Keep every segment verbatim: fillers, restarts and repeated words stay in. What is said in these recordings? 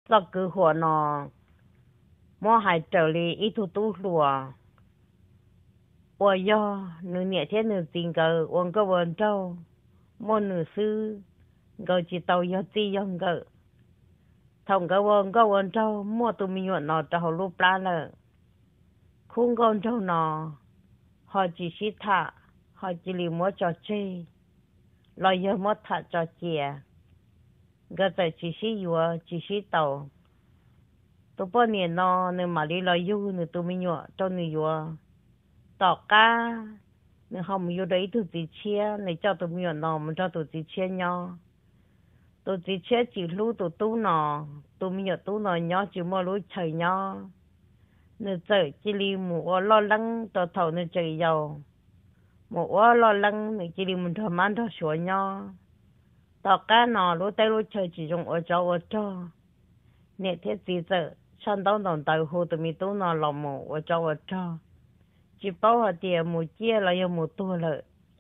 do cứหัวนอมอหายเจอเลยอีทุตุหลัว我要你那天你真个我个文章，我你是个知道要这样个，同个我个文章我都没有拿到路plan了，空个章呢，好只是他，好只里莫着急，来要莫他着急，个在只是有只是到，都半年呢，你马里来有你都没有，到你有。tỏ ca nếu không yêu đấy tụi chị chia này cho tụi mình nó mình cho tụi chị chia nhau tụi chị chia chỉ lưu tụi tú nó tụi mình tú nó nhau chỉ mua lúa chơi nhau nếu chơi chỉ li mua lo lắng tụi thầu nếu chơi giàu mua lo lắng nếu chỉ li mình thầm ăn thọ sửa nhau tỏ ca nó lúa tay lúa chơi chỉ dùng ở chỗ ở chỗ nè thế gì giờ sang đông đồng tàu hồ tụi mình tú nó lòng mù ở chỗ ở chỗ chỉ bảo họ tiền một chia là yêu một tua lợi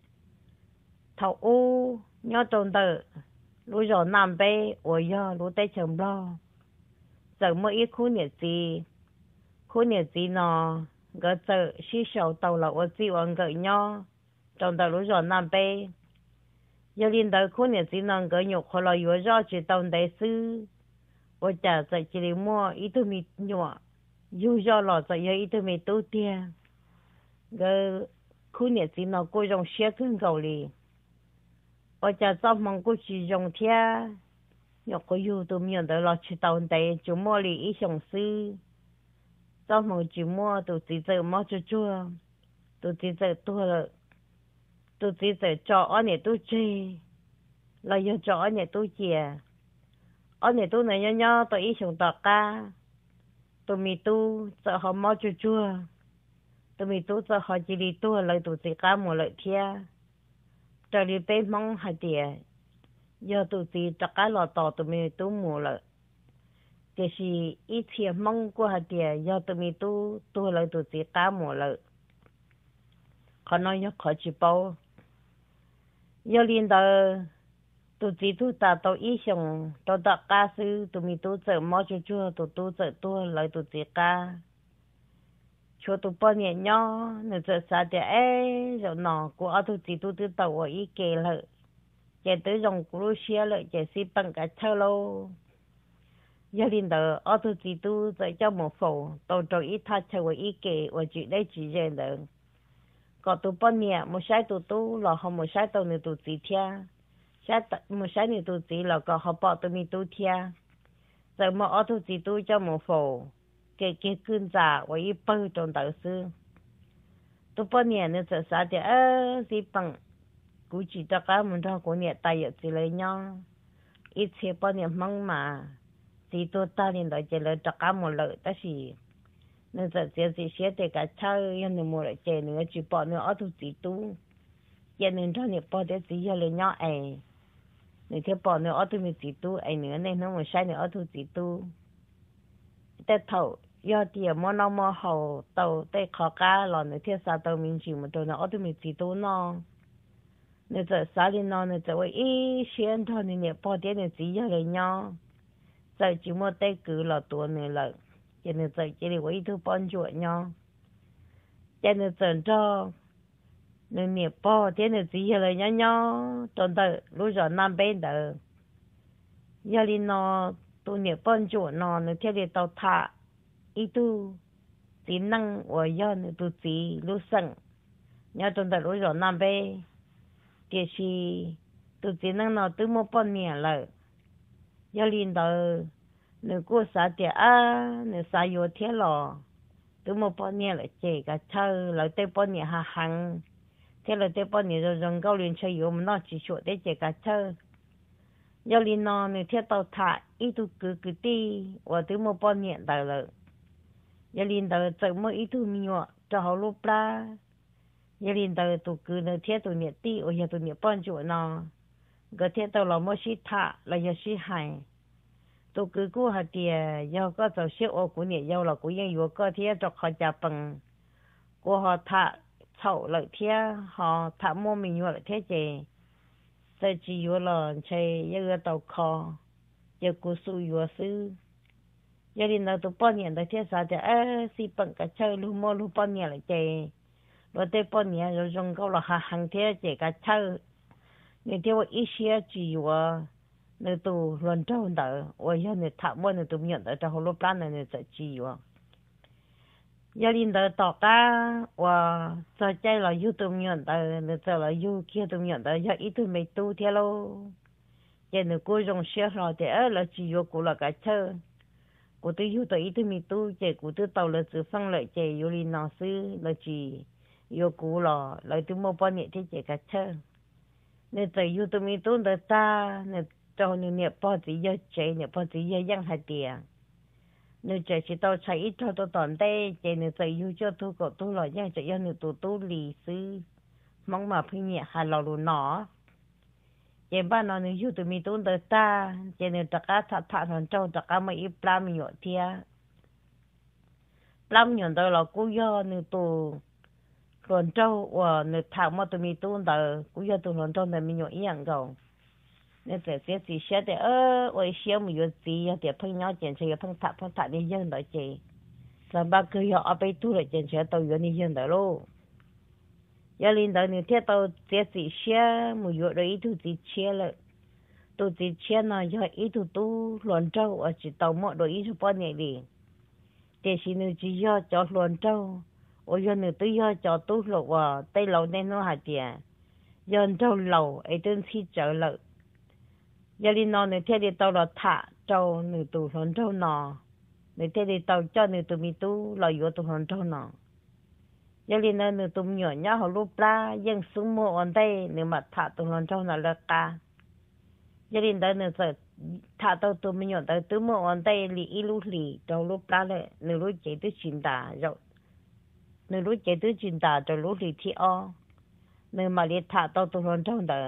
thầu u nhớ trong tờ lúa giò nam bê ôi giờ lúa tây chồng lo giờ mới ít khu nhiệt gì khu nhiệt gì nó gỡ giờ xí sầu tàu là ở gì ở gỡ nhau trong tờ lúa giò nam bê giờ liên tờ khu nhiệt gì nó gỡ nhục họ là vừa do chỉ tàu đại sư ôi chả giờ chỉ đi mua ít thứ mì nhỏ dù do là giờ ít thứ mì tu tiền cái khu nhà chỉ nó cô dùng xe thương cầu li, ở cha cho mong cô chỉ dùng thia, nhớ cô yêu tụi mình đó là chỉ tàu đây chỉ mua li ít xong sư, cho mong chỉ mua tụi chỉ giờ mua cho chua, tụi chỉ giờ tua là, tụi chỉ giờ cho anh này tôi chơi, là yêu cho anh này tôi chè, anh này tôi này nhớ nhớ tụi ít xong tọt ca, tụi mình tu sợ họ mua cho chua. tụi mình tu cho họ chỉ đi tu lại tụi chị cá một lợi thia, trời đi bên mong hai tiền, giờ tụi chị cho cá lò tò tụi mình tu một lợi, cái gì ít tiền mong qua hai tiền, giờ tụi mình tu tu lại tụi chị cá một lợi, họ nói nhớ họ chỉ bảo, giờ liên đó tụi chị tu ta tao ít xong, tao đặt cá sư tụi mình tu chờ mua cho chua tụi tu chờ tu lại tụi chị cá cho tụi bao nhiêu nhau nếu giờ sao thì ấy rồi nó của ở tụi chị tụi tụi tàu ở ý kề lợi chỉ tới dòng của xe lợi chỉ xí bằng cả chơi lâu gia đình đó ở tụi chị tụi giờ cho một phố tàu trò ít thắt chơi ở ý kề ở chị đây chỉ riêng đó còn tụi bao nhiêu một sai tụi tụi là không một sai tàu nữa tụi chị thia sai một sai nữa tụi chị là có họ bỏ tụi mình tụi thia giờ mà ở tụi chị tụi cho một phố cái cái cơn già và ít bơ trong đầu sư tôi bao nhiêu nữa sợ sao thì ơ gì bằng cú chỉ cho cá mình thôi của nhà tay ở chỉ lấy nhau ít xe bao nhiêu mong mà thì tôi ta liền đòi chỉ lấy cho cá một lợi ta chỉ nên sợ chỉ chỉ xe thì cả chơi nhưng mà một lợi chơi nữa chỉ bỏ nữa ở tu chỉ tu cho nên cho nên bỏ để chỉ lấy nhau ấy nên thế bỏ nữa ở tu mình chỉ tu ấy nữa nên nó một sai nữa ở tu chỉ tuแต่เท่ายอดเดียวมอนอมอเขาเต่าแต่ขอก้าหล่อนในเทียสาเต่ามินจิมันตัวน่ะออตุมิจิตัวนอในจะสาลินอในจะว่าอีเชียนทอนี่เนี่ยพอเดียวเนี่ยจีเยอะเลยเนาะจะจิมัวแต่กือหล่อตัวเนี่ยเลยจะเนี่ยจะจะเรียกว่าอีทุปอนจวดเนาะจะเนี่ยจะจ้อเนี่ยเนี่ยพอเดียวเนี่ยจีเยอะเลยเนาะเนาะตอนเต่ารู้จักน้ำเป็นเต่ายาลินอตัวเนี่ยป้อนจวนนอนในเที่ยวเดียวเตาถ่าอีตัวจีนั่งหัวย้อนตัวจีรู้สั่งเนี่ยจนแต่รู้จักน้ำไปเดี๋ยวชีตัวจีนั่งนอนตัวมั่วป้อนเนี่ยเลยยาลินเตอหนึ่งกู้สาเดียอ่ะหนึ่งสายโยเที่ยวหล่อตัวมั่วป้อนเนี่ยเลยเจ๊กับเธอเราเต้ป้อนเนี่ยหาหังเที่ยวเราเต้ป้อนเนี่ยเราจงเกาเรียนใช้อยู่มันนอกจีชัวได้เจ๊กับเธอยาลินนในเที่ยวเตาถ่าอีตุกือกือตีว่าตัวมั่วป้อนเนี่ยได้เลยยาลินเตอเจอมั่วอีตุมีวะจะเอาลูกปลายาลินเตอตุกือในเที่ยวตัวเนี่ยตีโอ้ยตัวเนี่ยป้อนจวนนก็เที่ยวเตาเรามั่วชิถ่าเราจะชิหายตุกือกูหาเดียยาก็จะเชื่อว่ากูเนี่ยยาเรากูยังอยู่ก็เที่ยวจะขอจับปังกูหาถ่าเช่าเลยเที่ยวหาถ่ามั่วมีวะเลยเที่ยวเจแต่จีอยู่หล่อนใช้ยังตกคอยังกูสู้อยู่ซื้อ gia đình nó tụ bao nhiêu đó thiết sao thì ơ xí bằng cả chơi lu mò lu bao nhiêu lại chơi rồi tới bao nhiêu rồi dùng câu là hàng hàng thế chơi cả chơi nên theo ý xia chỉว่าnên tụ luận trâu đó và giờ nên thảo mua nên tụ nhận đó cho họ lúc plan nên sẽ chỉว่าgia đình đó tỏ cả và cho chơi là yêu tụ nhận đó nên cho là yêu kia tụ nhận đó giờ ít tụ mấy tụ theo lo giờ nên cô dùng xia rồi thì ơ là chỉว่าcô là cả chơi cô tôi yêu tôi ít tụ mấy tụ chơi cô tôi tàu là sự phăng lợi chơi yêu đi nó sư là chỉ yêu cô là lại tụ mua bao nhiêu thì chơi cả chơi nên tại yêu tụi mình tuân được ta nên cho nên nhập bao gì giờ chạy nhập bao gì giờ giang hạt tiền nên chạy chỉ tao chạy ít cho tao toàn đây chạy nên tại yêu cho tôi có tôi là giang chạy nên tụi tôi lì xứ mong mà phi nhẹ hà lò lù nọ chạy ba nó nên yêu tụi mình tuân được ta chạy nên tất cả thắt thắt thằng châu tất cả mấy ít plam nhọ thia plam nhọ đó là cú do nên tụi luận trâu và người thảo mà tụi mình tuân đó cũng giờ tụi luận trâu này mình nhớ ý rằng rồi nên sẽ sẽ chỉ sẽ để ơ ôi xíu mình nhớ gì để phân nhau chuyện sẽ phân thảo phân thảo đi dân đó chị là ba cứ họ ở bên tu lại chuyện sẽ tàu dân đi dân đó luôn giờ linh đó người theo tàu sẽ chỉ sẽ mình nhớ đấy tu chỉ chia lại tu chỉ chia nó giờ ý tu tu luận trâu ở chỉ tàu mọi đội ý cho bao nhiêu đi để xin người chỉ giờ cho luận trâu ôi giờ nữa tôi giờ cho tôi lộc à tây lộc nên nó hạt tiền giờ trâu lộc ấy tên khi trở lại giờ đi nó nữa theo đi tàu là thả trâu nữa tụ hòn trâu nọ nữa theo đi tàu cho nữa tụ mi tu là yếu tụ hòn trâu nọ giờ đi nó nữa tụ nhỏ nhỏ họ lúc ra dân xuống mua ở đây nữa mà thả tụ hòn trâu nọ là cả giờ đi đó nữa sợ thả tàu tụ mi nhỏ tàu tụ mua ở đây lì ít lúc lì trâu lúc ra lại nữa lúc chạy tới chín đà rồi nếu lúc chạy tới chín đà rồi lúc thì thi o nếu mà đi thả tàu tụ hòn trâu đó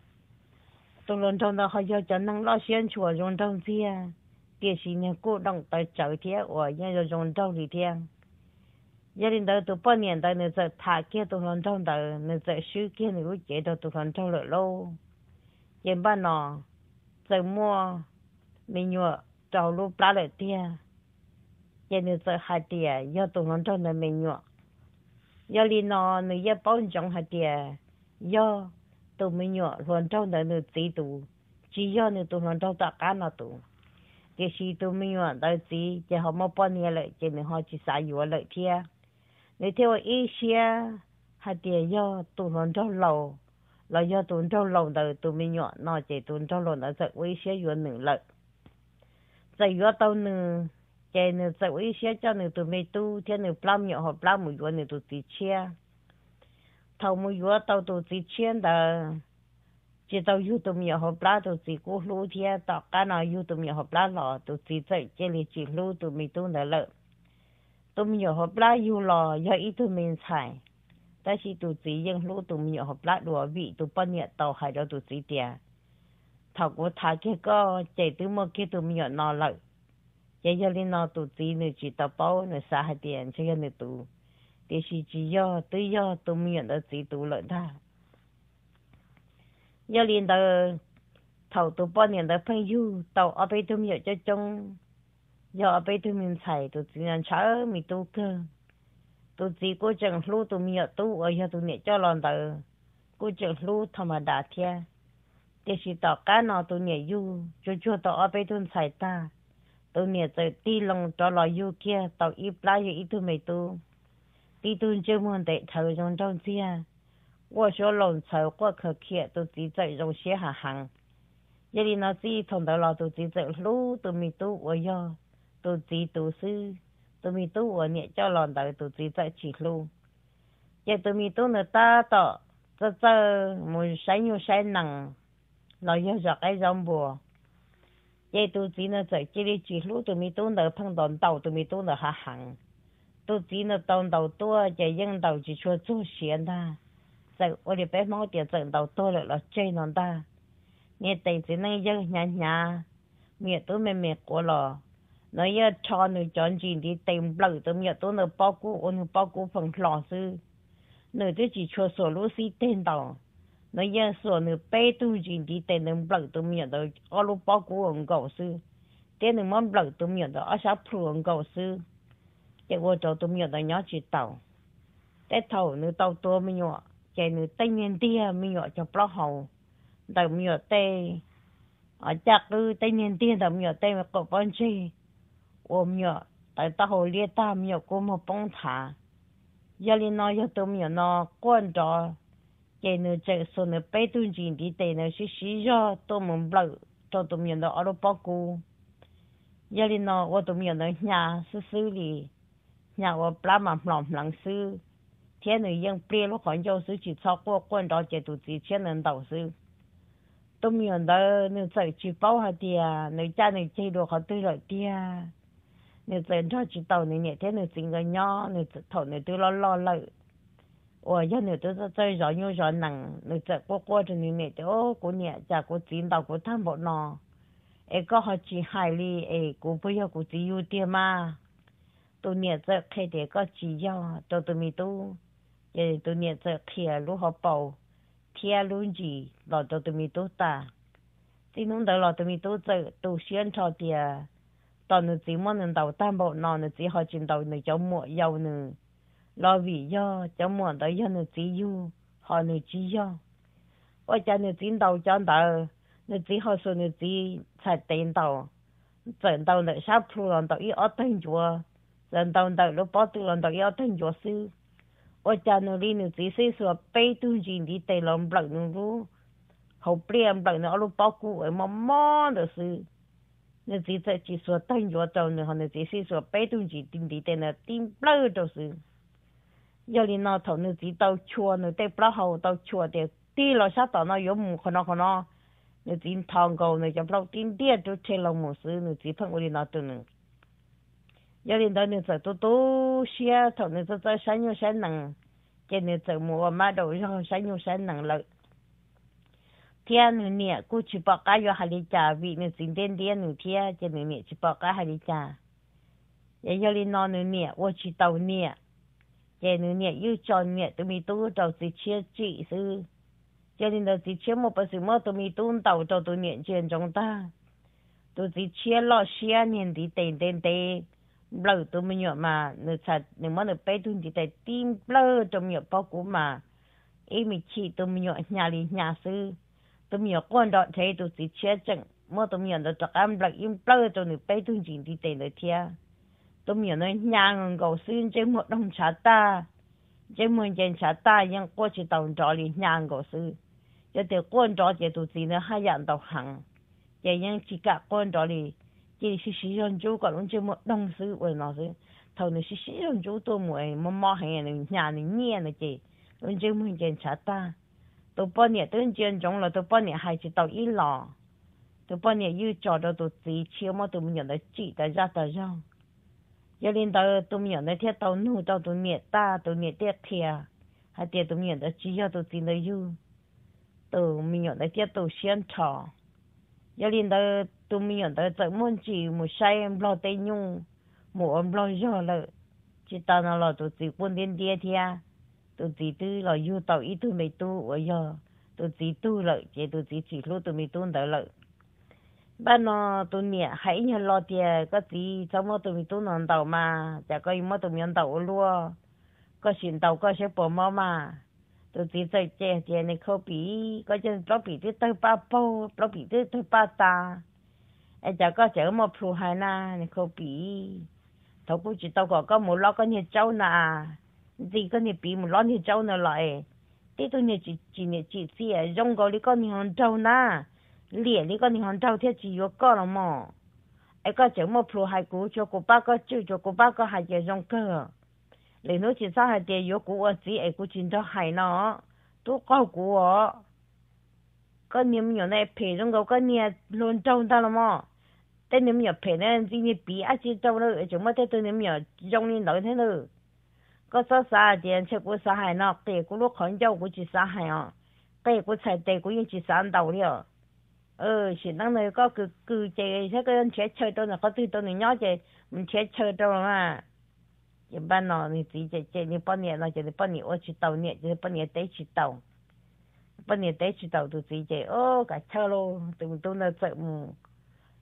tụ hòn trâu đó họ cho cho năng lo xuyên chùa hòn trâu gì à cái gì nhà cô đồng tới chợ thế ở nhà rồi hòn trâu thì thế gia đình đó tụ bao nhiêu đó nếu giờ thả kia tụ hòn trâu đó nếu giờซื้อ kia nếu lúc chạy đó tụ hòn trâu lợi lâu trên ban nọ giờ mua mình nhựa trâu lúc lá lợi thế giờ nếu giờ hai tiền do tụ hòn trâu này mình nhựa giờ đi nó nếu giờ bao nhiêu hai tiền do tụ mình nhựa hòn trâu này nếu chỉ tụ chỉ do nếu tụ hòn trâu tất cả nó tụ cái gì tụ mình nhựa đó chỉ chỉ họ mua bao nhiêu lợi chỉ mình họ chỉ xài nhiều lợi thế nếu theo ý xia hai tiền do tụ hòn trâu lâu là do tụ trâu lâu đó tụ mình nhựa nó chỉ tụ trâu lâu nó sẽ ý xia nhiều nửa lợi tại do tao nửa cái nửa sẽ ý xia cho nửa tụ mình tu theo nửa plam nhựa hoặc plam một nửa tụ chỉ chia thầu một nửa tao tụ chỉ chia đó chỉ tao yêu tụ nhựa hoặc plam tụ chỉ cố lú theo tao cái nào yêu tụ nhựa hoặc plam lò tụ chỉ dạy chỉ là chỉ lú tụ mình tu là lợi tụ nhựa hoặc plam yêu lò do ý tụ mình xàiแต่สิตุจียังรู้ตุมเหยาะปลาดัววิตุปเนี่ยต่อให้เราตุจีเตียถ้ากูทาแค่ก็ใจตุมแค่ตุมเหยาะนอเลยใจยลินอตุจีนึจิตเป้านึสาหเตียนใช่กันนึตุแต่สิจียอตุยอตุมเหยาะตุจีตุเลยได้ยลินเดอเท่าตุปเนี่ยเดอเพิ่งอยู่ต่อเอาไปตุมเหยาะจะจงยอเอาไปตุมินใส่ตุจีนันเช้ามีตุเกอtụi chị cô chẳng lưu tụi mình tu ở nhà tụi nhẹ cho lòn tờ cô chẳng lưu thầm đà thia để chỉ tỏ cá nó tụi nhẹ du cho cho tỏ ở bên tụi xài ta tụi nhẹ tới ti lòng cho lò du kia tàu ít lá ít tụi mày tu ti tụi chưa muốn để thở trong trong chia qua số lòng thở qua khờ kia tụi chị chạy trong xe hà hàng vậy thì nó chỉ thằng đó là tụi chị chạy lưu tụi mình tu ở nhà tụi chị tu sư tụi mình tu ở nhẹ cho lòn đời tụi chị tại chỉ luôn giờ tụi mình tu người ta tọ cho cho một sáng nhiều sáng nặng nói cho giặc cái giống bùa giờ tụi chị nó chạy chỉ đi chỉ luôn tụi mình tu người phăng đòn tàu tụi mình tu người hạ hàng tụi chị nó đòn tàu tua giờ dân tàu chỉ cho做钱ta giờ ở đây bé máu tiền giờ tàu tua lại là chơi nó ta nghe tiền chỉ năng dân nhà nhà mẹ tụi mình mẹ của lò nói giờ cho nó chọn gì đi tìm bự tụi mình tôi nó bao cú ôn bao cú phần lò sư nó tôi chỉ cho số lúa xí tên tàu nói giờ số nó bé tu gì đi tìm nó bự tụi mình tôi ở lúc bao cú ôn gạo sư thế nên món bự tụi mình đó ở xã phường cầu sư cái vô cho tụi mình đó nhớ chỉ tàu té thầu nữa tàu tua mình nhọ chạy nữa tây nhiên tia mình nhọ cho pro hậu tàu mình nhọ tây ở chắc cứ tây nhiên tia tàu mình nhọ tây mà có vấn chi ôm nhọ tại tao hồi lia ta mình nhọ cũng một bông thả giờ lên nói cho tụi mình nó quan trọng cái nữa chạy số nữa bé tuần gì đi tây nữa xí xí cho tụi mình bự cho tụi mình đó ở đâu bao cú giờ lên nó ở tụi mình nó nhà xử xử lý nhà ở làm mà làm làm sư thiên nữ yên bia lúc còn cho sư chỉ sau qua quan đó chế tụ chỉ thiên nhân đạo sư tụi mình đó nữ chạy chỉ bao hạt tiền nữ cha nữ chơi đồ họ tư lợi tiền nữ chạy cho chỉ tàu nữ nhẹ thiên nữ chính cái nhỏ nữ thầu nữ tư lo lo lợi ủa giờ nữ tư chơi rõ như rõ nặng nữ chạy qua qua cho nữ nhẹ ô cô nhẹ cha cô chính tàu cô tham bộ nọ ấy có họ chỉ hai ly ấy cô bây giờ cô chỉ ưu tiên mà tôi nhẹ chạy khi để có chỉ do cho tôi mi tu vậy tôi nhẹ chạy khi lúc họ bảo khi luôn gì là cho tôi mi tu ta thì nó đỡ là tôi mi tu chạy tôi xuyên cho tiền tao nó chỉ muốn nên đầu tam bộ nọ nó chỉ họ chỉ đầu nó cho mua dầu nữa lo vì do cho mua tới do nó chỉ yêu họ nó chỉ do ở cha nó chỉ đầu cho tao nó chỉ họ số nó chỉ xài tiền tao tiền tao nó sắp thu lần tao ít ở tiền chùa lần tao tao lúc bỏ từ lần tao ít ở tiền chùa sư ở cha nó đi nó chỉ xây sửa bê tu gì đi tây lòng bận nó luôn hậu bia bận nó lúc bỏ cũ ở mò mò đó sư nó chỉ sẽ chỉ sửa tiền chùa tao nó nó chỉ xây sửa bê tu gì tìm đi tây nó tìm bơ đó sư giờ đi nó thầu nó chỉ tao chùa nó tây bơ hậu tao chùa để đi lo sát tao nó giống một con nó con nó nó chỉ thằng cầu nó cho bao tin địa cho chơi lòng một sự nó chỉ phân đi nó từ nữa giờ đến đó nó sẽ tôi tôi xia thằng nó sẽ sáng nhiều sáng nặng cho nên sẽ mua mà đồ cho sáng nhiều sáng nặng lợi thiên nó nhẹ cô chỉ bảo cái vô hai trà vì nó chỉ đến đến nó thiên cho nên nhẹ chỉ bảo cái hai trà giờ giờ đến nó nó nhẹ tôi chỉ tàu nhẹ cho nên nhẹ yêu tròn nhẹ tôi mi tôi tàu chỉ chia chỉ sư cho nên là chỉ chia một bữa sự mà tôi mi tuân tàu cho tôi nhận chuyện trong ta tôi chỉ chia lo chia nhận thì tiền tiền tiền lỡ tôi mới nhớ mà người thật nếu mà được bé tôi chỉ tại tim lỡ trong nhớ bao cũ mà em mình chỉ tôi mới nhớ nhà đi nhà sư tôi nhớ quan đoạn thế tôi chỉ chia chừng mà tôi nhớ được chắc em lỡ im lỡ cho người bé tôi chỉ đi tiền được thia tôi nhớ nói nhà người cầu xin trên một đồng trả ta trên một trên trả ta nhưng qua chỉ tàu trò đi nhà cầu sư cho để quan trọng chế độ gì nữa hai dạng đầu hàng, vậy nhưng chỉ cả quan trọng thì chỉ là sử dụng chú còn chỉ một đồng sự với nó thôi, thầu này sử dụng chú tôi mới mà mà hay là nhà này nhẹ này chị, tôi chỉ muốn chuyện trả ta, tôi bao nhiêu tôi chuyện trong là tôi bao nhiêu hay chỉ tàu ít lọ, tôi bao nhiêu yêu cho đó tôi chỉ chiếu mà tôi nhận được chỉ tại ra tại ra, cho nên tôi tôi nhận được thiết tàu nu tàu tôi nhận ta tôi nhận tiết thiệt, hay tiết tôi nhận được chỉ cho tôi tin được yêu từ mình nhận được tiếp tục xuyên thọ, giờ lên đó tụi mình nhận được tới muốn chỉ một sai em lo tây nhung, một em lo gió là chỉ tao nó là tụi chỉ quân đến địa thia, tụi chỉ tư là yêu tàu ít tụi mình tu ở giờ, tụi chỉ tu lợi chỉ tụi chỉ chỉ lúc tụi mình tu đỡ lợi, ban nó tụi nhẹ hãy nhớ lo tiền có gì trong mà tụi mình tu nón tàu mà, chả có gì mà tụi mình tàu luôn, có xin tàu có sẽ bỏ máu mà tôi chỉ chơi chơi chơi này không bị có chân nó bị tới tới ba bao nó bị tới tới ba ta em chả có chở một phụ hai na này không bị thầu cũng chỉ tao có có một lọ có nhiều cháu nà gì có nhiều bị một lọ nhiều cháu nữa lại thế tôi nhiều chỉ chỉ nhiều chỉ chỉ ở trong có đi có nhiều hơn cháu na liền đi có nhiều hơn cháu thế chỉ có có là mò em có chở một phụ hai cú cho cô ba có chữ cho cô ba có hai giờ trong cơ lấy nó chỉ sao hai tiền yếu của chị ấy của chính cho hai nó tôi có của có niệm nhỏ này phê trong cái cái niệm luôn trong ta là mà tên niệm nhỏ phê này chỉ niệm bị à chỉ trong đó chúng mà tên niệm nhỏ trong niệm đó thế nữa có sao sao tiền chỉ của sao hai nó tiền của lúc còn giàu của chỉ sao hai à tiền của xài tiền của những chỉ sao đầu đi à ờ hiện đang này có cứ cứ chơi thế cái chơi chơi tôi là có từ tôi nhỏ chơi mình chơi chơi đâu mà一般呢，你自己这你半年呢，就是半年我去倒年，就是半年得去倒，半年得去倒都自己哦，个车咯，都都那怎么？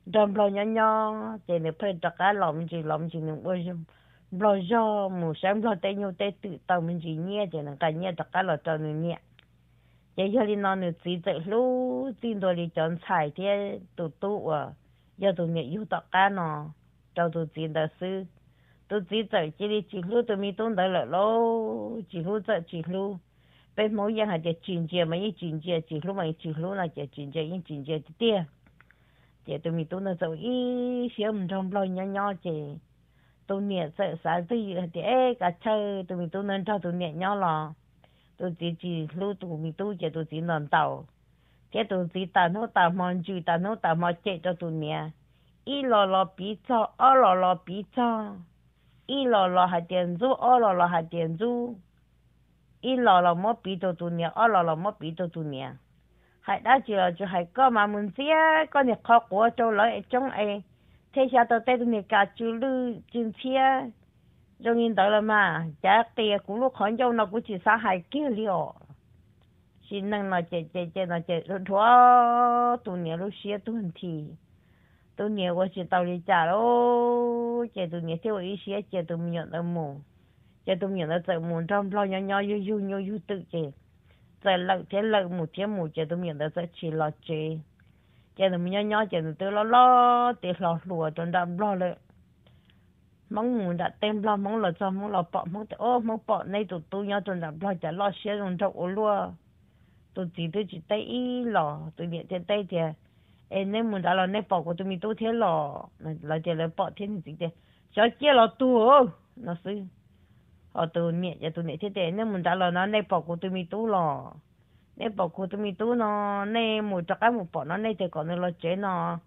đâm lo nhỏ nhỏ chỉ để phải tất cả lòng chỉ lòng chỉ những bữa lo do một sáng lo tây nhau tây tự tao mình chỉ nhẹ chỉ là cái nhẹ tất cả là cho nên nhẹ chỉ cho nên nó nữa chỉ tự lu tin tôi đi chọn xài thì tụ tụ à giờ tụ nhẹ yêu tất cả nó cho tụ tin đó sư tụ chỉ tự chỉ đi chỉ lu tụ mi tụ đợi lại lô chỉ lu tự chỉ lu bên mỗi nhà hay chỉ chuyển chia mấy chuyển chia chỉ lu mấy chỉ lu là chỉ chuyển chia những chuyển chia tiền chỉ tụi mình tụi nó giàu ý xem trong lo nhỏ nhỏ chỉ tụi nhẹ sợ sao thì thì ấy cả chơi tụi mình tụi nó cho tụi nhẹ nhỏ lo tụi chỉ chỉ lưu tụi mình tụi chỉ tụi chỉ nằm tàu cái tụi chỉ tao nó tao mòn chui tao nó tao mòn chết cho tụi nhẹ ý lo lo bị cho ở lo lo bị cho ý lo lo hạt tiền du ở lo lo hạt tiền du ý lo lo mất bị cho tụi nhẹ ở lo lo mất bị cho tụi nhẹ hay đã chưa cho hay có mà mình xía có nhiệt khó của châu lợi trong ấy thế sao tôi thấy tụi cả chú lư trên xía trong nhìn tới là mà chả tiền cũng lúc khỏi châu nó cũng chỉ xa hay kia liều xin năng nó chơi chơi chơi nó chơi rồi thua tụi nhiều lúc xía tụi thì tụi nhiều có chỉ tao đi trả đâu chơi tụi nhiều theo ý xía chơi tụi nhiều nó mù chơi tụi nhiều nó tự mù trong lo nhỏ nhỏ yu yu yu yu tự chơi giờ lợn thế lợn một tiếng một giờ tôi miệng đó sẽ chỉ lo chơi giờ tôi nhỏ nhỏ giờ tôi lo lo để lo lùa trong đám loเลยmong muốn đã tem lo mong lo cho mong lo bỏ mong ô mong bỏ này tụi tôi nhỏ trong đám lo chả lo xe trong trong ô lúa tôi chỉ tôi chỉ tay ý lo tôi điện trên tay thì em nên muốn đã lo nên bỏ của tôi mình tôi thế lo là giờ là bỏ thế gì thế cho chia lo tu nó xí ở tôi nhẹ cho tôi nhẹ thế thế nên mình đã là nó này bỏ của tôi mi tú lò này bỏ của tôi mi tú nó này một chắc cái một bỏ nó này thì còn nó lo chế nó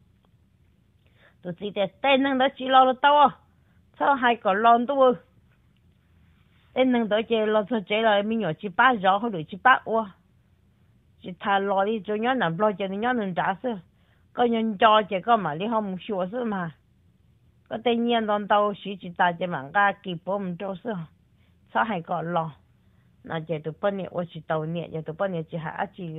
tôi chỉ để tên năng đó chỉ lo lo tao sao hai còn lo tôi tên năng đó chế lo cho chế là mình nhỏ chỉ ba giờ hoặc là chỉ ba ô chỉ thà lo đi cho nhớ nằm lo cho nhớ nằm trả sự có nhân cho chế có mà đi không sửa sự mà có tên nhiên đòn tao chỉ chỉ ta chế mà cái kịp bom cho sự sao hay còn lo nó chỉ tụi bên này ở chỉ tàu nhẹ giờ tụi bên này chỉ hạ chỉ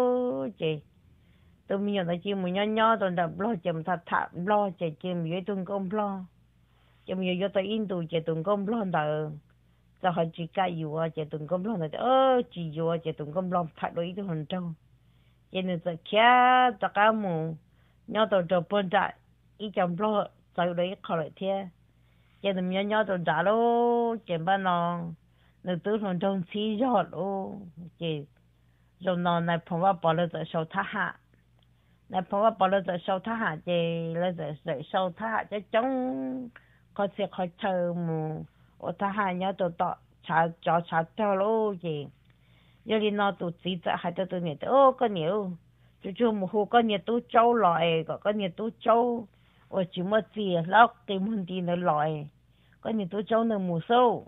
đó chỉ tụi mình là chỉ một nhỏ nhỏ tụi nó lo chậm thật thật lo chỉ chỉ mình tụi con lo chỉ mình vô tụi in tụi chỉ tụi con lo đó giờ họ chỉ cái gì à chỉ tụi con lo này ơ chỉ vô chỉ tụi con lo thật đối tụi hồn trâu cho nên giờ kia tất cả mù nhỏ tụi tụi bên trái ít chậm lo sau đấy khỏi lại thế cho nên nhỏ nhỏ tụi trả lô chỉ ban nó nó tự hồn trong xí giọt lô chỉ rồi nó này phong vào bỏ lên sau thả hạ này phong vào bỏ lên sau thả hạ chỉ lên rồi sau thả hạ cho chống có sẽ khó chờ mù ở thả hạ nhỏ tụi tọ trả cho trả theo lô chỉ giờ đi nó tụi xí trả hai tụi tụi nhỉ ô có nhiều chú chú một hồ có nhiều tụi châu loại có có nhiều tụi châu ở chỉ mất gì lóc cái môn đi nó loại có nhiều tụi châu nó mù sâu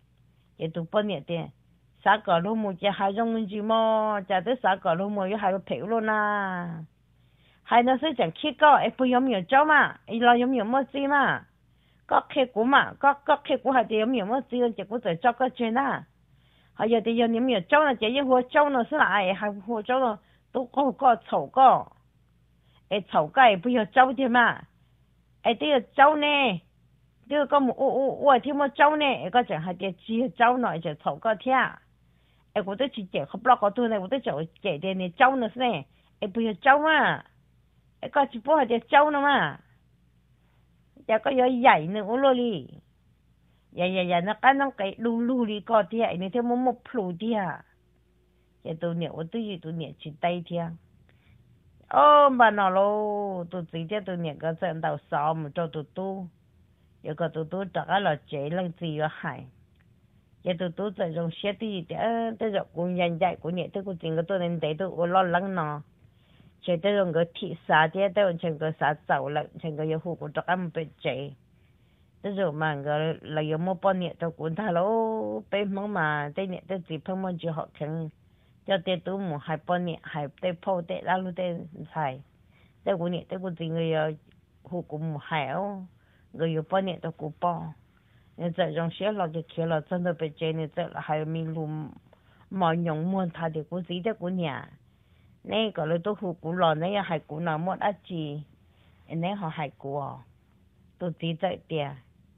cái tụi bên này tiền xã cỏ luôn một chỉ hai trong mình chỉ mò chả tới xã cỏ luôn một cái hai cái phèo luôn à hai nó sẽ chẳng khi có em phải giống nhiều châu mà em lo giống nhiều mất gì mà có khi của mà có có khi của hai thì giống nhiều mất gì chỉ có thể cho cái chuyện à hay giờ thì giống nhiều châu là chỉ những hồ châu nó sẽ lại hai hồ châu nó都có có丑个诶丑个也不要châu的嘛诶这个châu呢这个我我我我听我州呢，一个就係嘅只州內就頭個聽，誒我都只只合不落個度呢，我都就只啲呢州呢先，誒不要州嘛，一個只不過係州呢嘛，一個有人呢我攞嚟，人人人呢間能計擼擼嚟個啲，你聽冇冇鋪啲啊，一到呢我都要到呢去低聽，哦嘛嗱咯，到自己到呢個陣到少唔做到多。有个都都大家来接人自由海，也都都在种写的的，这种工人在工业这个整个都能得到我老冷呢，这这种个铁砂的，这种整个啥走了，整个有户口大家没被接，这种嘛个来有么半年都管他喽，被忙嘛，这年这几碰碰就好看，叫这都冇还半年还得泡得拉路得菜，这个年这个整个要户口冇还哦。người yêu bao nhiêu đó cũng bao, nên giờ trong xe là cái kia là真的被接呢，这了还有迷路，冇用冇他的故事的故事，那个了都好古老，那也还古老冇得字， anh ấy họ hại của tôi chỉ dạy tiền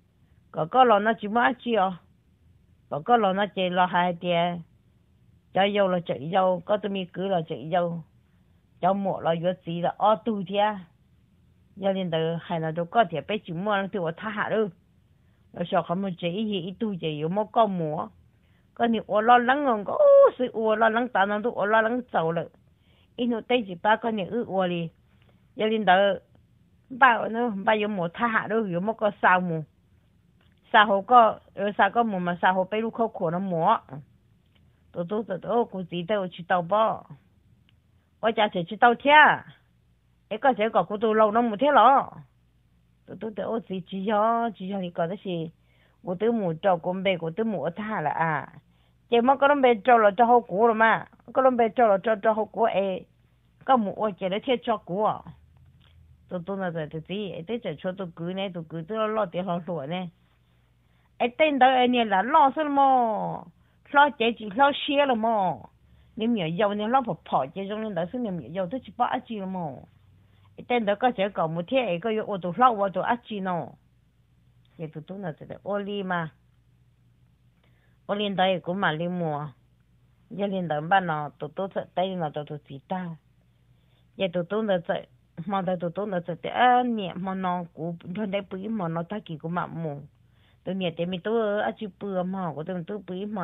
có có lo nó chỉ mất chiều có có lo nó chỉ lo hai tiền cho dâu là chạy dâu có tôi mi cứ là chạy dâu cho một là vừa gì là ô tu thia giờ lên từ hay là đâu có thể bé chỉ mua nó từ thả hạ đâu rồi sau không muốn chạy gì tu chạy yếu mà có mua có nhiều ô lo lắng ngon có sự ô lo lắng ta nó tu ô lo lắng sầu rồi ít nó tay chỉ ba có nhiều ư ô đi giờ lên từ ba nó ba yếu một thả hạ đâu yếu mà có sao mua sao hồ có rồi sao có mua mà sao hồ bé lúc khâu khổ nó mua tôi tôi tôi tôi cũng chỉ tôi chỉ tàu bao我家是去稻田，一个这个骨头老那没天了，都都得我自己只要只要你搞的是，我都没找工呗，我都没他了啊，这么个人被找了找好过了嘛，个人被找了找找好过哎，个没我这了天找过，都都那在这这，这这说都够呢，都够都老点好说呢，哎，等到哎年了老什么，老这就老些了么。你没有你老婆跑这种人但是你没有都去把阿姐了嘛等到个这个没天一个月我都老我都阿姐呢也都都那这的我哩嘛我领导一个嘛哩么也领导班呢都都在带呢都都知道也都都那这嘛的都都那这的啊你嘛呢古他那不一嘛呢他几个嘛么都你的咪都阿姐不嘛我都都不一嘛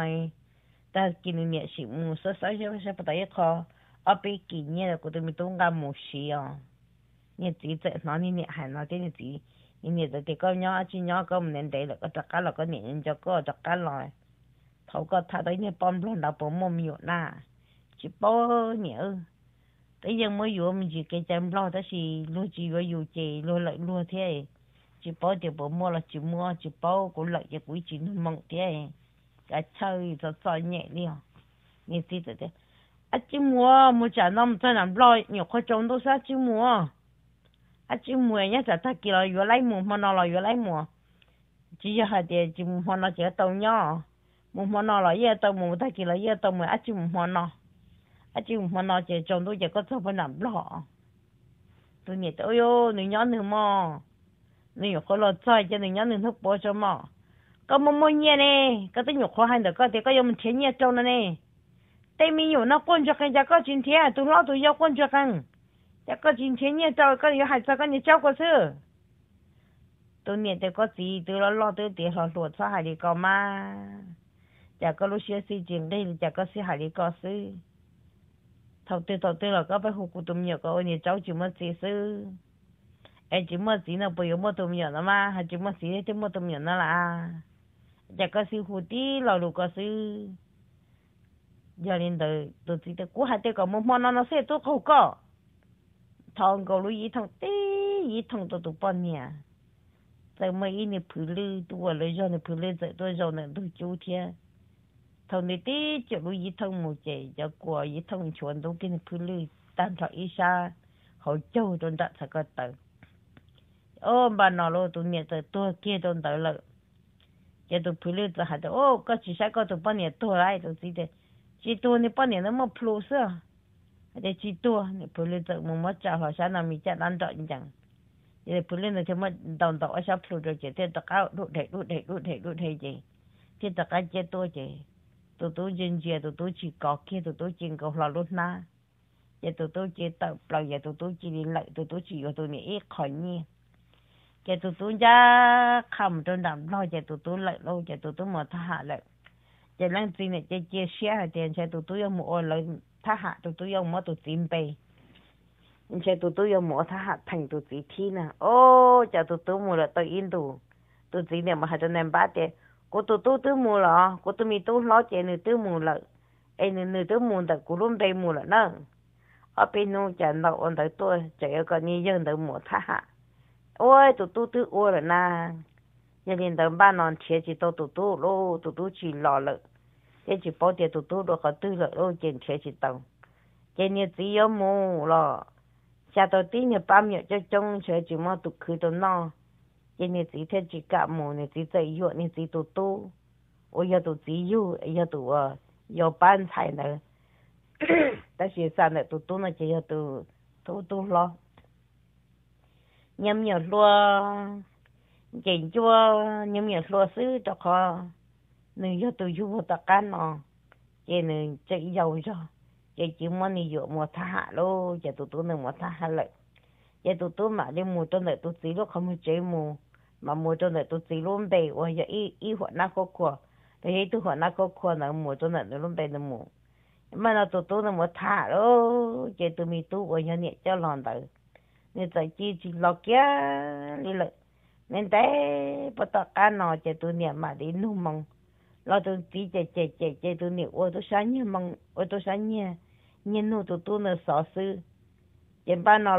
ta kini ni si mu sa sa sa sa pa ya kho a pe ki ni ko to mi to nga mu si ya ni ti te na ni ni ha na te ni ti ni ni de te ko nya chi nya ko men de la ko ta ka la ko ni en jo ko ta ka la thau ko tha dai ni pom lo na po mo mi na chi po ni ư tới giờ mới vô mình chỉ cái chăm lo đó thì luôn chỉ có dù chị luôn lại luôn thế chỉ bao tiền bộ mua là chỉ mua chỉ bao cũng lại cái quý chỉ nó mong thế cái chơi cho cho nhẹ đi à như thế thế à chỉ mua mua trả năm cho làm lo nhiều khó trông đâu sao chỉ mua à chỉ mua nhá trả thắc kỳ là vừa lấy mua mà nó là vừa lấy mua chỉ cho hai tiền chỉ mua nó chỉ tàu nhỏ mua mà nó là vừa tàu mua thắc kỳ là vừa tàu mua à chỉ mua nó à chỉ mua nó chỉ trông đâu chỉ có cho phải làm lo tôi nghĩ tôi yo người nhỏ nữa mà người khó lo chơi cho người nhỏ nữa thức bố cho mà có một môn nhẹ này có tới nhục khó hành được có thể có dùng tiền nhẹ trâu này tại mình nhiều nó quan trọng cái có chuyện thế tôi lo tôi yêu quan trọng cái có chuyện tiền nhẹ trâu có nhiều hại sao có nhiều trâu có sự tôi nghĩ tôi có gì tôi lo lo tôi để họ luộc sao hại đi có mà chả có lúc xưa sự chuyện đây chả có sự hại đi có sự thầu tư thầu tư là có phải hụt của tôi nhiều có nhiều cháu chỉ mất gì sự em chỉ mất gì nó bây giờ mất tôi nhiều nữa mà hay chỉ mất gì thì mất tôi nhiều nữa là chả có sự hụt đi là lúc có sự giờ nên từ từ từ từ cú hai từ có một món nó sẽ tốt không có thằng cầu lui thằng tí thằng tôi tôi bao nhiêu tại mấy này phụ nữ tôi lấy cho này phụ nữ tại tôi cho này tôi chú thiệt thằng này tí chỉ lui thằng một chế cho qua ý thằng chuẩn tôi cái phụ nữ tan thọ ý xa họ châu tôi đã sẽ có tử ô bà nó lo tôi nhận từ tôi kia tôi tử lợi cái tôi phụ nữ tôi hay ô có chỉ sai có tôi bao nhiêu tôi lại tôi chỉ để chỉ tôi này bao nhiêu nó mà plus à để chỉ tôi này phụ nữ tôi muốn mất trả họ sao nào mình chắc ăn trọn chẳng để phụ nữ này thì mà đầu đầu ở sao plus rồi chỉ để tất cả đút hết đút hết đút hết đút hết gì thì tất cả chỉ tôi chỉ tôi tôi dân chia tôi tôi chỉ có kia tôi tôi chỉ có là lúc na giờ tôi tôi chỉ tập lại giờ tôi tôi chỉ đi lại tôi tôi chỉ có tôi này ít khỏi nhỉ giờ tôi tôi ra khăm trong đám lo giờ tôi tôi lại lâu giờ tôi tôi mà tha hạ lại giờ lần gì này giờ chia sẻ tiền giờ tôi tôi yêu một lần tha hạ tôi tôi yêu một tôi tìm bề giờ tôi tôi yêu một tha hạ thành tôi chỉ thi nè ô giờ tôi tôi mua là tôi in đồ tôi chỉ này mà hai trăm năm ba tiền cô tôi tôi tôi mua là cô tôi mi tôi lo chuyện nữa tôi mua là em nữa nữa tôi mua được cô luôn đây mua là nó ở bên nó chẳng đâu ông tới tôi chỉ có nhân dân được mua thả hạ ôi tôi tôi tôi ôi là na nhân dân được ba non chia chỉ tôi tôi tôi lô tôi tôi chỉ lo lợ cái chỉ bảo tiền tôi tôi được có tư lợ lô tiền chia chỉ tàu cái như chỉ có mua là cha tôi tí như ba mươi cho trong chơi chỉ mua tôi cứ tôi no cái này chỉ theo chỉ cả một này chỉ dạy dụ này chỉ tu tu, ôi giờ tu chỉ dụ, giờ tu ờ, giờ bán菜呢，但是现在tu tu呢就要tu tu tu lo， nhâm nhiều lúa chỉnh chua nhâm nhiều lúa xứ cho khó nên giờ tôi chú tất cả nó chỉ nên chạy dầu cho chỉ chỉ muốn đi dụ một thả lô chỉ tụi tôi nên một thả lại chỉ tụi tôi mà đi mua cho này tôi chỉ lúc không chơi mua mà mua cho này tôi chỉ luôn đây ôi giờ ý ý hoạt nát có qua thì tôi hoạt nát có qua là mua cho này luôn đây là mua mà nó tụi tôi nên một thả lô chỉ tụi mình tu ôi giờ nhẹ cho lòn tới nên tại chỉ chỉ lo kia đi lại nên thế bắt tất cả nó chỉ tụi nhẹ mà đi nu mong lo tôi tí chạy chạy chạy chạy tôi nhẹ ôi tôi sáng nhẹ mong ôi tôi sáng nhẹ nhẹ nu tụi tôi nó sợ sự chỉ ba nó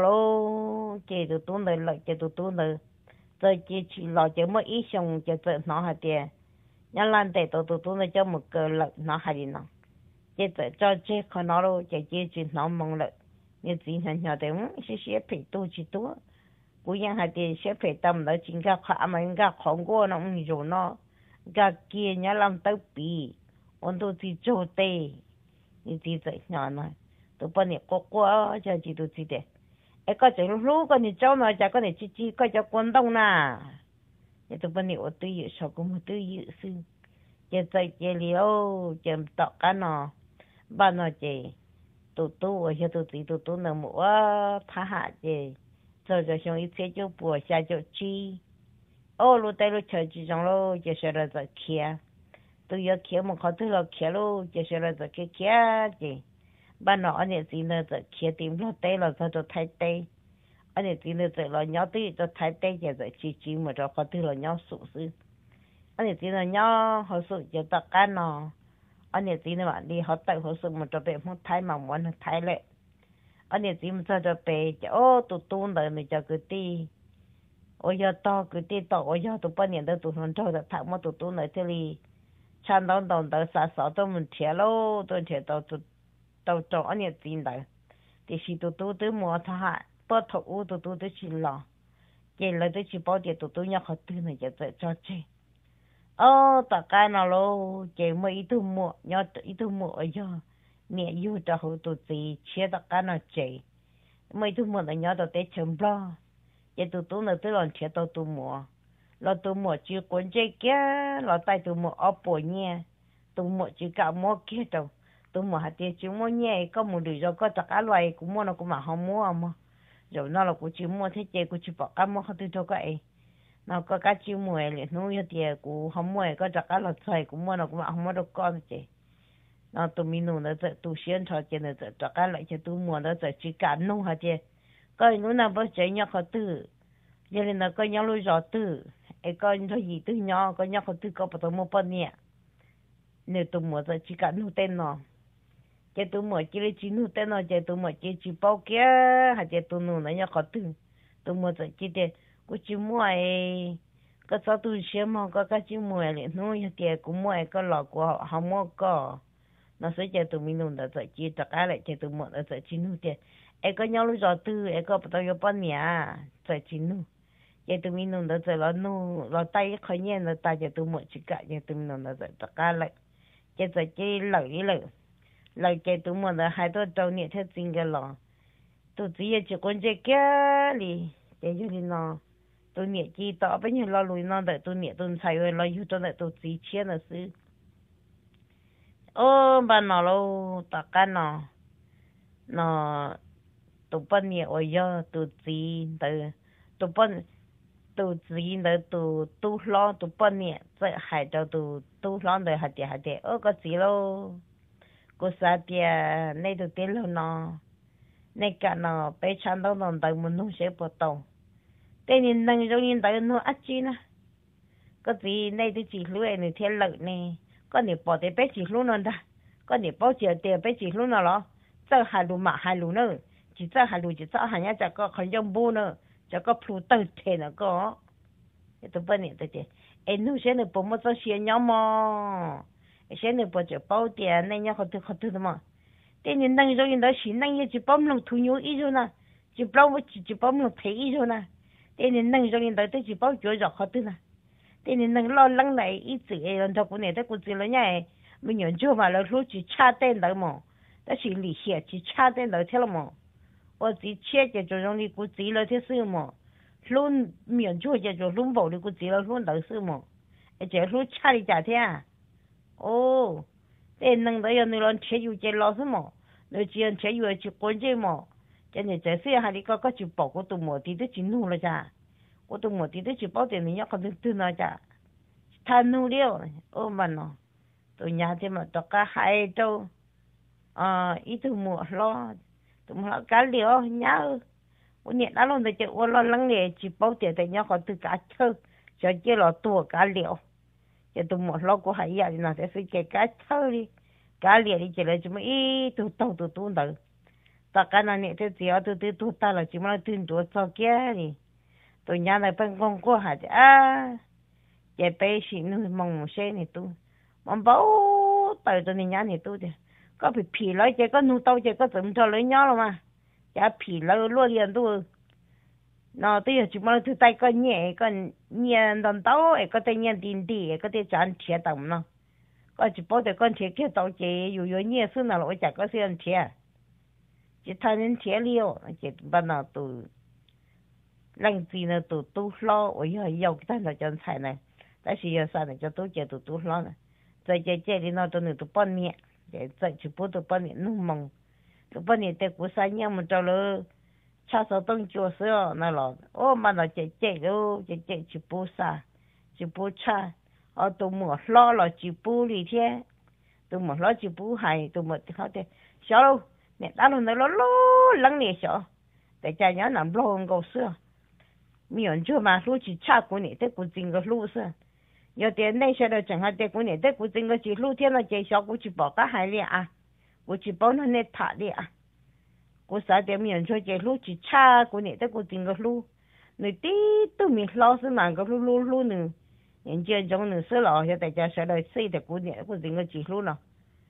lô chỉ tụi tôi nó lại chỉ tụi tôi nó rồi chỉ chỉ lo chỉ mới ít xong chỉ tự nó hạt tiền nhớ làm để tụi tụi tôi nó cho một cái lợi nó hạt đi nó chỉ tự cho chế khó nó lô chỉ chỉ chỉ nó mong lợi như chỉ hình nhỏ thì sẽ sẽ phải tu chỉ tu cú yang hạt tiền sẽ phải tâm đó chính cái khó mà cái khó过nó không nhiều nó cái kia nhớ làm tới bị ôn tôi chỉ cho tê như chỉ tự nhỏ nó tôi bên này có quá cho chị tôi chỉ để ấy có chuyện lúc có những cháu nói chả có những chị chị có cho quan đông nà thì tôi bên này ở tư dự sau cũng một tư dự sư chị dạy chị liêu chị tọt cá nọ ba nọ chị tụi tôi ở cho tụi chị tụi tôi là một thả hạ chị rồi rồi xong ít thế cho bùa xa cho chi ô lúc đây lúc chờ chị trong lúc chị sẽ là giờ kia tôi giờ kia một khó thứ là kia lúc chị sẽ là giờ kia kia chị ba nó anh ấy chỉ là giờ kia tìm lo tê là cho thay tê anh ấy chỉ là giờ là nhau tê cho thay tê giờ giờ chỉ chỉ mà cho khó thứ là nhau sụt sư anh ấy chỉ là nhau họ sụt cho tất cả nó anh ấy chỉ là bạn đi họ tự họ sụt mà cho bé muốn thay mà muốn thay lại anh ấy chỉ mà cho cho bé cho ô tụt tụt đời này cho cái ti ôi giờ to cái ti to ôi giờ tụt bao nhiêu đó tụt hơn cho được thằng mà tụt tụt này thế li chăn đón đón đón sa sa tôi mình thiệt lô tôi thiệt tụt tụt tụt cho anh ấy tin đấy thì chỉ tụt tụt tụt mua thà bắt thầu u tụt tụt tụt chỉ lo chỉ là tụt chỉ bảo tiền tụt tụt nhau họ tư này cho cho chơi ô tất cả nó lô chỉ mới ít tụt mua nhau ít tụt mua ôi giờ nè yêu cho họ tụt gì chia tất cả nó chơi mấy tụt mua là nhau tụt tết chấm lo vậy tụt tụt nó tụt làm chia tụt tụt mua lo tụt mua chỉ quan chơi kia lo tay tụt mua ốp bồi nhẹ tụt mua chỉ cả mua kia đâu tụt mua hạt tiền chỉ mua nhẹ có một điều rồi có tất cả loại cũng mua nó cũng mà không mua mà rồi nó là cũng chỉ mua thế chơi cũng chỉ bỏ cả mua không tụt cho cái nó có cái chỉ mua liền nuôi tiền cũng không mua có tất cả loại xoay cũng mua nó cũng mà không mua được con chơi nó tụi mình nuôi nó tự tu xuyên cho chơi nó tự tất cả loại chơi tụi mua nó tự chỉ cả nuôi hạt tiền coi nó nào bớt chơi nhau khó tự giờ nên là coi nhau lui rõ tự ấy coi nó gì tự nhau coi nhau khó tự có bắt đầu mua bao nhiêu nếu tụi mua tự chỉ cả nuôi tên nó chơi tụi mua chỉ là chỉ nuôi tên nó chơi tụi mua chỉ chỉ bao kia hay chơi tụi nuôi nó nhau khó tự tụi mua tự chỉ để cũng chỉ mua ấy cái sao tụi xem mà có cái chỉ mua liền nuôi hạt tiền cũng mua cái lọ của họ mua có nó sẽ chơi tụi mình nuôi nó tự chỉ tất cả lại chơi tụi mua nó tự chỉ nuôi tiền ấy có nhau lúc rồi tư ấy có bắt đầu bao nhiêu tại chỉ nu vậy tụi mình nó giờ nó nu nó tay khởi nhiên nó tay cho tụi mọi chỉ cả vậy tụi mình nó giờ tất cả lại cái giờ cái lợi lợi lợi cái tụi mình là hai đứa trâu nhẹ theo chính cái lò tụi chỉ chỉ quan chơi kia đi cái gì nó tụi nhẹ chỉ tao bây giờ lo lùi nó đợi tụi nhẹ tụi xài rồi lo yêu tụi lại tụi chỉ chia là sự ô bà nó lo tất cả nó nó tụi bên nhà ở giờ tụi gì từ tụi bên tụi gì từ tụi tụi lo tụi bên nhà tại hải cho tụi tụi lo từ hải địa hải địa ở cái gì lo cô sa địa này tụi tiền lo nó này cả nó bé chăn đâu nó từ mình không sẽ bắt đầu tên nhìn năng giống như từ nó ắt chi nè cái gì này tụi chỉ lúa này thiên lợi này có niệm bỏ để bé chỉ lúa nó đã có niệm bao giờ để bé chỉ lúa nó lo giờ hai lúa mà hai lúa nữa chỉ cho hai lúa chỉ cho hai nhá cho có khởi giống bu nữa cho có plu tự thế nó có cái tụi bên này tụi chị em nuôi xem được bố mất cho xem nhau mà xem được bố cho bao tiền này nhau họ tự họ tự mà thế nên năng rồi đó xin năng như chỉ bấm lòng thu nhũ ít rồi nè chỉ bấm chỉ chỉ bấm lòng thấy ít rồi nè thế nên năng rồi đó tôi chỉ bấm chỗ rõ họ tự nè thế nên năng lo lắng này ít chữ ấy lần sau của này tôi cũng chỉ là nhá mình nhận chưa mà là lúc chỉ cha tên đó mà đó chỉ lý hiệp chỉ cha tên đó thế là mà我只切就就容易估计了些什么， luôn miền chúa giờ cho luôn bảo đi cũng chỉ là luôn đầu sư mà giờ luôn cha đi trả thế à ô thế năng đấy là người chế yêu chế lo sư mà người chỉ chế yêu chỉ quan chế mà cho nên giờ xưa hai đi có có chịu bảo của tụi mỏ thì tôi chỉ nuôi là cha của tụi mỏ thì tôi chỉ bảo tiền nhóc còn từ từ nói cha than nuôi điêu ô mà nó tụi nhà thì mà tụi cả hai đâu à ít tụi mỏ lo tụi mỏ cá liều nhau ủa nhẹ đã luôn thì chị ủa lo lắng nè chỉ bảo tiền thì nhóc còn từ cả chơi cho chị lo tua cá liều giờ tụi mỏ lo của hai nhà thì nó sẽ phải cá chơi đi cá liều đi chỉ là chỉ mới ít tụi tàu tụi tụi đó ta cái này nè thì chỉ ở từ từ tụi ta là chỉ mà tin tụi cho kia đi tụi nhà này bên con của hạt à giờ bé xin nuôi mong một xe này tụi mong bảo tới tụi nhà này tụi đi có bị phì lấy chỉ có nuôi tao chỉ có tụi cho lấy nhau rồi mà giá phì lấy luôn liền tụi nó bây giờ chỉ mà tụi tay có nhẹ có nhẹ đòn tao ấy có tay nhẹ tin đi có tay chán thiệt tầm nó có chỉ bảo tụi con thiệt kia tao chỉอยู่อยู่nhẹ xưa nào rồi chả có xuyên thiệt chỉ thay nên thiệt liêu chỉ bắt nào tụi lăng gì nữa tụi tụi lo ở giờ giàu cái là chân菜này但是要啥呢叫都叫tụi tụi lo này在这这里呢都能都半年在在就不都半年弄忙都半年在过三年嘛着了差少东做事哦那了哦嘛那这这喽这这就不啥就不差哦都没lo了就不里天都没lo就不还都没好的小喽你打了那了喽冷脸小在家人能不能够事miễn cho mà lúc chỉ cha của nè thế của chính cái lúc sao giờ tiền này sẽ được chẳng hạn thế của nè thế của chính cái chỉ lúc thiên là chỉ sao của chỉ bỏ cả hai liền à của chỉ bỏ nó nè thả đi à của sao tiền miễn cho chỉ lúc chỉ cha của nè thế của chính cái lúc người tí tôi mình lo sự mà cái lúc lúc lúc nữa nhân dân trong nữa sự lo cho đại gia sẽ được xây được của nè của chính cái chỉ lúc nào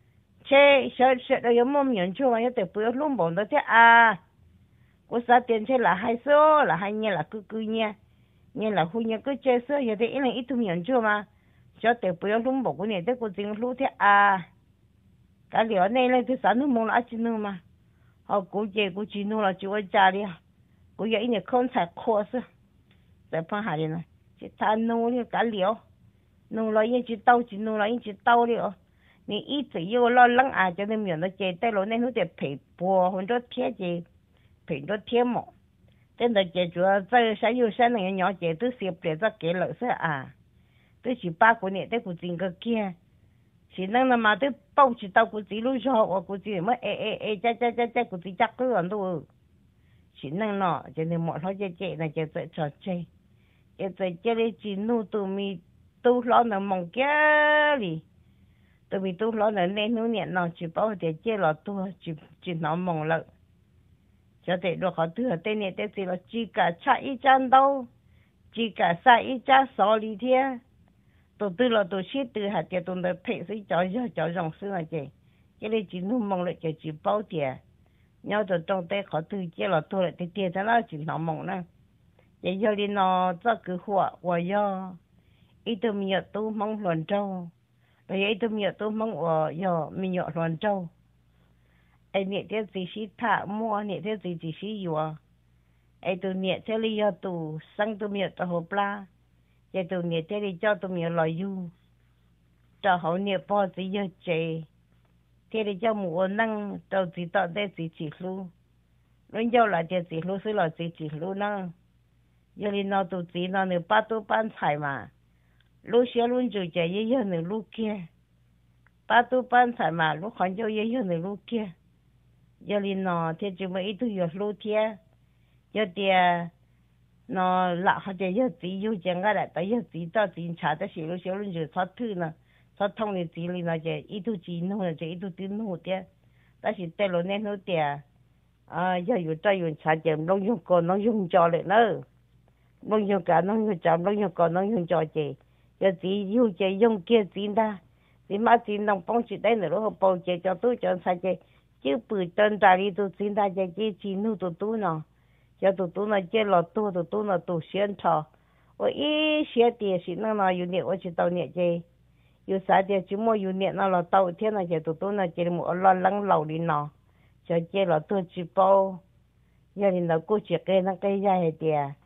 thế sẽ sẽ được有么miễn cho mà để bữa lúc bỏ đó thế à cô sao tiền chơi là hai số là hai nhà là cứ cứ nhà nhà là khu nhà cứ chơi số giờ thì ít là ít thu miễn chưa mà cho để bữa lúc bỏ cái này để cô tính lúc thế à cái liệu này là thứ sáu nó mong là chỉ nữa mà họ cố chơi cố chỉ nữa là chỉ có trả đi cố giờ ít nhà không phải khó số tại phong hà đi này chỉ tham nữa đi cái liệu nữa là những chỉ tàu chỉ nữa là những chỉ tàu đi ở你一直要lo lắng à cho nên miễn nó chơi tay lo nên nó để陪播很多天chơi平咗天幕，真係借住在山有山那個鳥借都寫俾咗幾老師啊，都是八個年的古整個嘅，是那那嘛都包住到古子路上，我估計乜誒誒誒，即即即即古子扎個人都，是那喏，就你莫攞只只那就在做只，就在這裡只路都咪都攞那夢嘅哩，都咪都攞那那นู่年喏，就包啲只攞多就就攞夢啦。cho để được họ thừa tên này tên gì là chỉ cả chạy ít chân đâu chỉ cả sai ít chân sáu lý thế tôi từ là tôi xí từ hạt tiền tôi đã thấy sự cho cho cho rong sư là gì cái này chỉ nuôi mong lại chỉ bao tiền nhau từ trong tay họ từ chỉ là tôi lại tiền tiền thế nào chỉ nó mong nè vậy giờ đi nó cho cứ hoa hoa yo ít tôi mình tôi mong luận trâu rồi ít tôi mình tôi mong hoa yo mình luận trâu ai nhẹ thế gì xí thả mua nhẹ thế gì gì xí yếu ai tụi nhẹ thế li cho tụi sang tụi nhẹ tụi hộp la ai tụi nhẹ thế li cho tụi nhẹ lòi du cho họ nhẹ bỏ gì cho chế thế li cho mua năng tụi gì tụi thế gì chỉ lu luôn cho là thế gì lu xí là gì chỉ lu năng giờ li nó tụi gì nó nửa ba tụi bán菜嘛lu xí luôn rồi chế ye ye nửa lu kia ba tụi bán菜嘛lu còn cho ye ye nửa lu kia giờ li nó thì chỉ mới ít tuổi lúa thiê giờ thì nó lạ họ chỉ giờ chỉ yêu chẳng cái là tại giờ chỉ cho chỉ trả tới xíu xíu luôn rồi thoát thứ nè thoát thông thì chỉ li nó chỉ ít tuổi chỉ nó là chỉ ít tuổi tiền nó thiê tại vì tại lúc này nó thiê à giờ yêu cho yêu trả tiền nó dùng còn nó dùng cho lại nữa nó dùng cả nó dùng trả nó dùng còn nó dùng cho chị giờ chỉ yêu chỉ dùng kia chỉ ta thì mà chỉ nông phong chỉ đây nữa nó bao chỉ cho tôi cho sai chị chứ bự chân ra đi tụi xin ta chơi chơi chỉ nu tụi tụi nó cho tụi tụi nó chơi lọt tụi tụi tụi nó tụi xuyên thọ ở ý xe tiền xí nó nó yêu nhiệt ở chỉ tàu nhiệt chơi yêu sao tiền chỉ mua yêu nhiệt nó là tàu thiên là chơi tụi tụi nó chơi một lo lắng lầu đi nó cho chơi lọt tụi chỉ bao giờ thì nó cố chơi cái nó cái ra hết tiền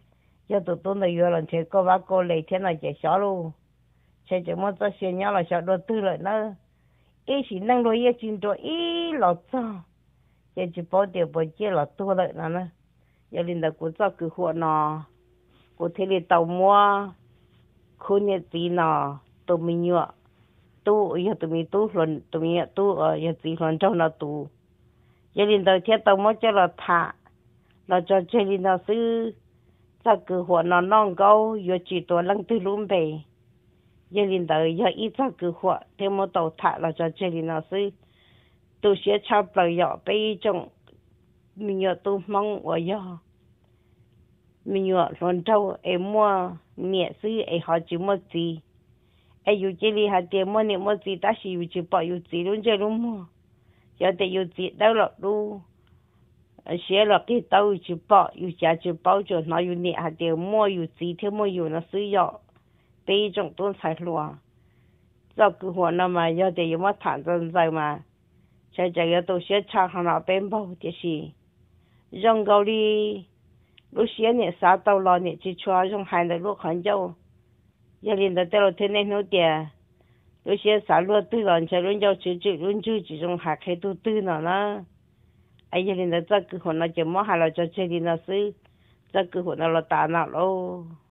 giờ tụi tôi này vừa lần chơi cô bác cô lấy thế này chơi xóa luôn chơi chỉ muốn cho xe nhau là xóa đồ tư lại nữa ý chỉ năng đôi ý chín đồ ý lọt cho chơi chỉ bảo điều bảo chơi là tua lại nữa giờ linh đã cũng cho cứ hộ nọ cũng thế thì tàu mua khu nhà tí nọ tụi mình nhựa tu giờ tụi mình tu luận tụi mình tu ở giờ tí luận trong nó tu giờ linh đã thiết tàu mua cho là thả nó cho chơi linh đã sư cho cứ hộ nó non câu giờ chỉตัวlăng tư lùm bề giờ linh đã giờ ít cho cứ hộ thêm một tàu thả là cho chơi linh đã sư tu sẽ chắp lại giờ bây trong mình nhựa tu mong ở giờ mình nhựa luận trâu em mua nhẹ sư em họ chỉ mua gì ai yêu chơi li hạt tiền mua nhẹ mua gì ta chỉ yêu chỉ bỏ yêu gì luôn chơi luôn mua giờ thì yêu gì đâu là luôn xe là cái tàu chỉ bỏ yêu giá chỉ bỏ cho nó yêu nhẹ hạt tiền mua yêu gì thêm mua yêu nó sử dụng bây trong tuần sai lúa giờ cứ hoa nó mà giờ thì yêu mà thản dân dài mà sai chạy giờ tôi sẽ cha hàng nào bên bao thì gì rong gạo đi lúc xưa nè sao tàu lo nè chỉ cho trong hai đời lúc很久giờ liền tới tàu thế này nó tiền lúc xưa sao lúc tư lần chơi luôn giao chỉ chỉ luôn chơi chỉ trong hai cái tu tư nữa nè ai giờ liền tới cái cứ hôm nay chỉ mua hai là cho chơi đi nó xứ cái cứ hôm nay là ta nào đâu